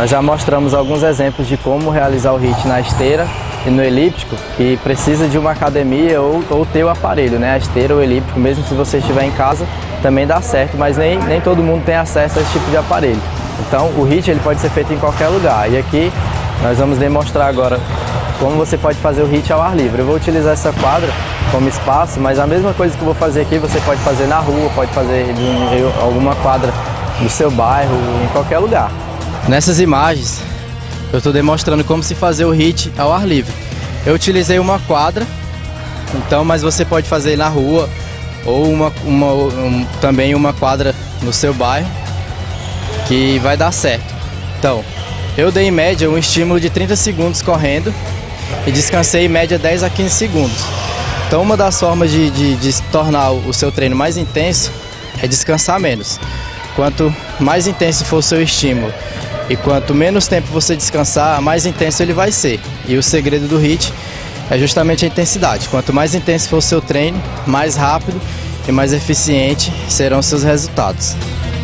Nós já mostramos alguns exemplos de como realizar o HIIT na esteira e no elíptico, que precisa de uma academia ou ter o aparelho, né? A esteira ou o elíptico, mesmo se você estiver em casa, também dá certo, mas nem todo mundo tem acesso a esse tipo de aparelho. Então o HIIT ele pode ser feito em qualquer lugar. E aqui nós vamos demonstrar agora como você pode fazer o HIIT ao ar livre. Eu vou utilizar essa quadra como espaço, mas a mesma coisa que eu vou fazer aqui você pode fazer na rua, pode fazer em alguma quadra do seu bairro, em qualquer lugar. Nessas imagens eu estou demonstrando como se fazer o HIIT ao ar livre. Eu utilizei uma quadra, então, mas você pode fazer na rua ou também uma quadra no seu bairro, que vai dar certo. Então, eu dei em média um estímulo de 30 segundos correndo e descansei em média 10 a 15 segundos. Então, uma das formas de tornar o seu treino mais intenso é descansar menos. Quanto mais intenso for o seu estímulo e quanto menos tempo você descansar, mais intenso ele vai ser. E o segredo do HIIT é justamente a intensidade. Quanto mais intenso for o seu treino, mais rápido e mais eficiente serão os seus resultados.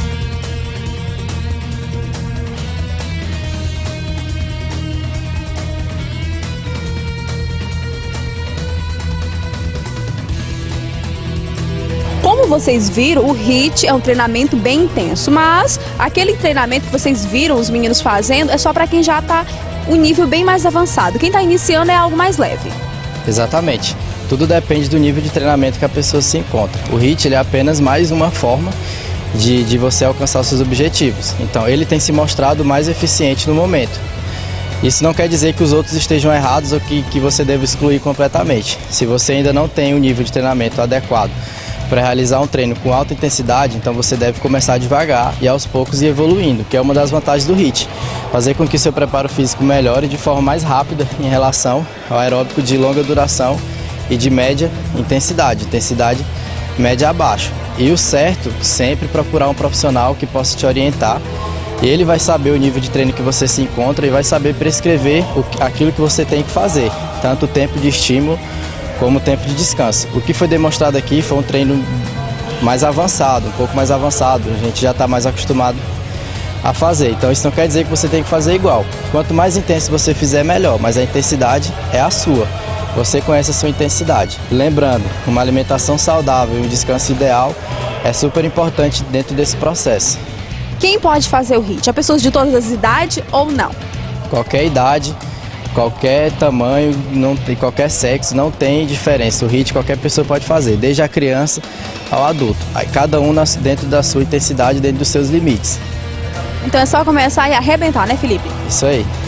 Como vocês viram, o HIIT é um treinamento bem intenso, mas aquele treinamento que vocês viram os meninos fazendo é só para quem já está um nível bem mais avançado. Quem está iniciando é algo mais leve. Exatamente. Tudo depende do nível de treinamento que a pessoa se encontra. O HIIT ele é apenas mais uma forma de você alcançar os seus objetivos. Então ele tem se mostrado mais eficiente no momento. Isso não quer dizer que os outros estejam errados ou que você deve excluir completamente. Se você ainda não tem um nível de treinamento adequado para realizar um treino com alta intensidade, então você deve começar devagar e aos poucos ir evoluindo, que é uma das vantagens do HIIT. Fazer com que o seu preparo físico melhore de forma mais rápida em relação ao aeróbico de longa duração e de média intensidade média abaixo. E o certo, sempre procurar um profissional que possa te orientar. Ele vai saber o nível de treino que você se encontra e vai saber prescrever aquilo que você tem que fazer, tanto o tempo de estímulo como o tempo de descanso. O que foi demonstrado aqui foi um treino mais avançado, um pouco mais avançado, a gente já está mais acostumado a fazer. Então isso não quer dizer que você tem que fazer igual. Quanto mais intenso você fizer, melhor, mas a intensidade é a sua. Você conhece a sua intensidade. Lembrando, uma alimentação saudável e um descanso ideal é super importante dentro desse processo. Quem pode fazer o HIIT? Há pessoas de todas as idades ou não? Qualquer idade, qualquer tamanho, não tem, qualquer sexo, não tem diferença. O HIIT qualquer pessoa pode fazer, desde a criança ao adulto. Aí cada um dentro da sua intensidade, dentro dos seus limites. Então é só começar e arrebentar, né, Felipe? Isso aí.